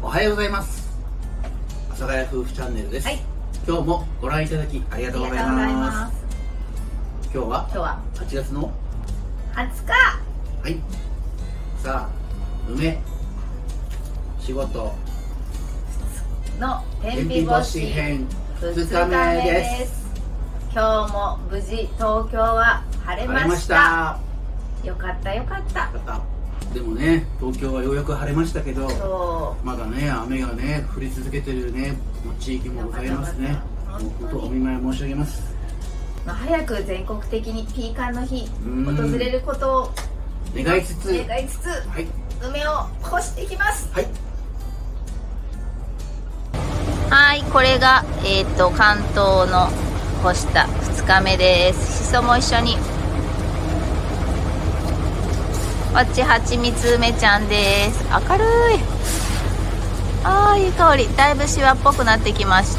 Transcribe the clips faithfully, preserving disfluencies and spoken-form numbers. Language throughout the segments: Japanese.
おはようございます。阿佐ヶ谷夫婦チャンネルです。 はい、 今日もご覧いただきありがとうございます。今日は今日ははちがつのはつか。 はい。さあ、梅仕事の天日天日干し干し編ふつふつかかめめで。 ですす。今日も無事東京は晴れ晴れままし。 したた。 よかったよかった。 よかった。でもね、東京はようやく晴れましたけど、 そまだね、雨がね、降り続けてるね、地域もございますね。 よかったよかったもう本当お見舞い申し上げます。 う、まあ、早く全国的にピーカンの日うん訪れることを願いつつ、 願いつつ、 はい、 梅を干していきます。 はい。 はい、これが、えー、と関東の干したふつかめです。しそも一緒に。こっちはちみつ梅ちゃんです。明るい。あー、いい香り。だいぶシワっぽくなってきました。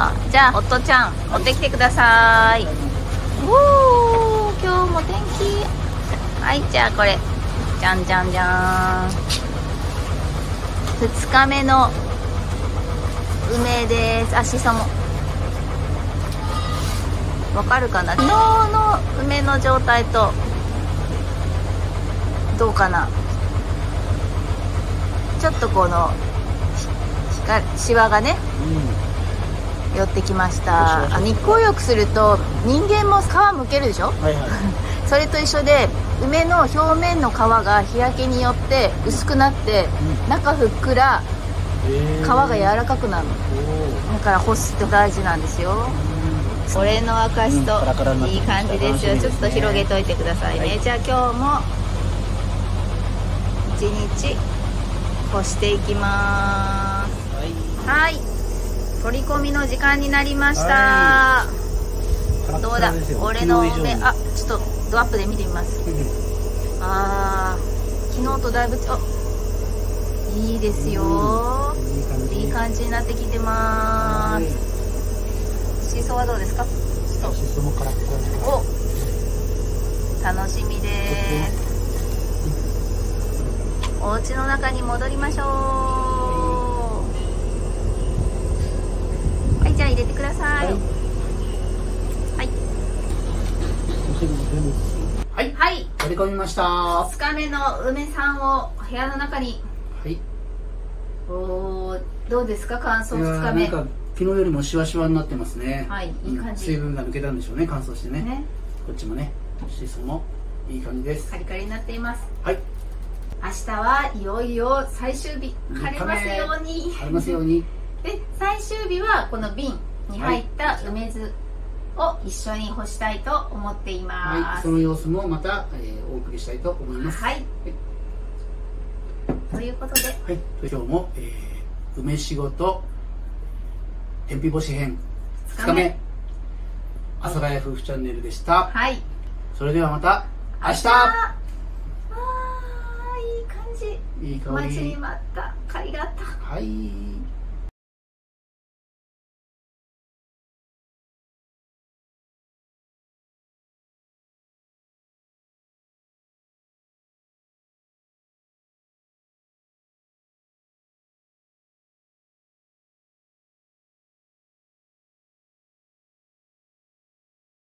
じゃあ夫ちゃん持ってきてください。おー、今日も天気。はい、じゃあこれじゃんじゃんじゃーん。ふつかめの梅です。あ、しそもわかるかな。昨日の梅の状態とどうかな。ちょっとこのシワがね、 うん、 寄ってきました。あ、日光浴すると人間も皮むけるでしょ。 はいはい。 それと一緒で梅の表面の皮が日焼けによって薄くなって、うん、中ふっくら皮が柔らかくなるの。だから干すと大事なんですよ。これの証といい感じですよ。ちょっと広げといてくださいね。はい、じゃあ今日も一日干していきます。はい、はい、取り込みの時間になりました。はい、どうだ俺の梅。あ、ちょっとドアップで見てみます。あー、昨日とだいぶあいいですよ。いい感じになってきてます。シソはどうですか？シソもカラッカラです。お、楽しみです。お家の中に戻りましょう。はい、じゃあ入れてください。はいはい、 はい、 取り込みました。 ふつかめの梅さんを部屋の中に。 はい。 おー、どうですか乾燥ふつかめ。 なんか昨日よりもシワシワになってますね。 はい、いい感じ。 水分が抜けたんでしょうね、乾燥してね。 ね、 こっちもね、シソもいい感じです。 カリカリになっています。 はい。 明日はいよいよ最終日。晴れますように。 晴れますように。 で、最終日はこの瓶に入った梅酢を一緒に干したいと思っています。 はい、その様子もまた、えー、お送りしたいと思います。 はい。 はい、 ということで、はい、 今日も、えー、梅仕事天日干し編ふつかめ阿佐ヶ谷夫婦チャンネルでした。 はい。 それではまた明日。 あー、いい感じ。 いい香り。 待ちに待ったカリがあった。 はい。